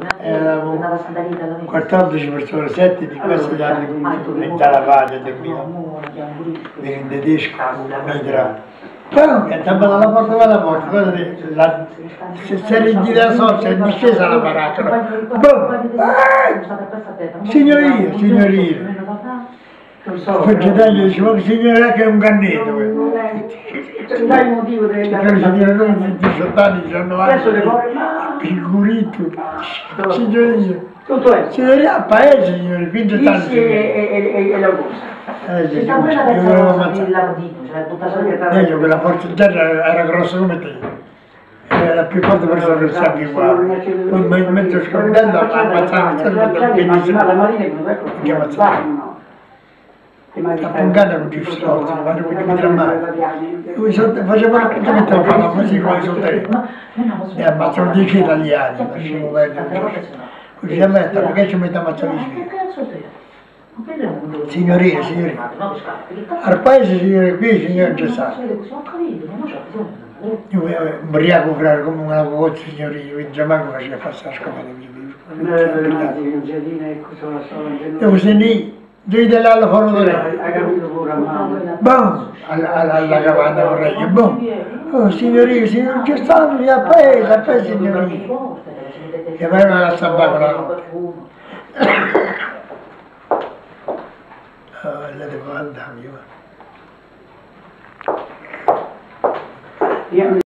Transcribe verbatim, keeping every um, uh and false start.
eravamo quattordici persone, sette di questi gli hanno mezza lavata del mio, in tedesco, noi tra. Poi è tappato la porta dalla porta, la, se si era in la sorcia, è discesa la baracca, boom! Ah! Signoria, signoria. Poi Gedaglio diceva che signoria che è un cannetto. Non hai motivo di andare a dire noi di diciotto anni, diciannove anni, piccolito, signoria. Tutto è. Signoria a paese, signori, qui c'è tanto. Sì, e l'Augusta. Eh, sì, io volevo ammazzare. Meglio che la forza terra era grossa come te. Era la più forte persona che sa che guarda. Poi mentre scordando ammazzava il cervo del benissimo. Che ammazzava. La pungata con i soldi, ma non mi tramare. Facevano tutto che te lo fanno così come sono te. E ammazzano dieci italiani, facevo bene. Così a me, perché ci mettiamo a ammazzare? Signoria, signoria. Al paese, signore, qui, signore Gessato. Io ubriaco frare come una cocozza, signoria, io in Giamaica faceva passare la scopata mia. Devo sentire, devi dell'allo fuori da lei. Hai capito pure a mano. Boom! Alla capanna vorrei, boom! Oh, signoria, signore Gessato, via a paese, a paese, signoria. Che aveva la stampata la notte. Oh, la devo andare, io.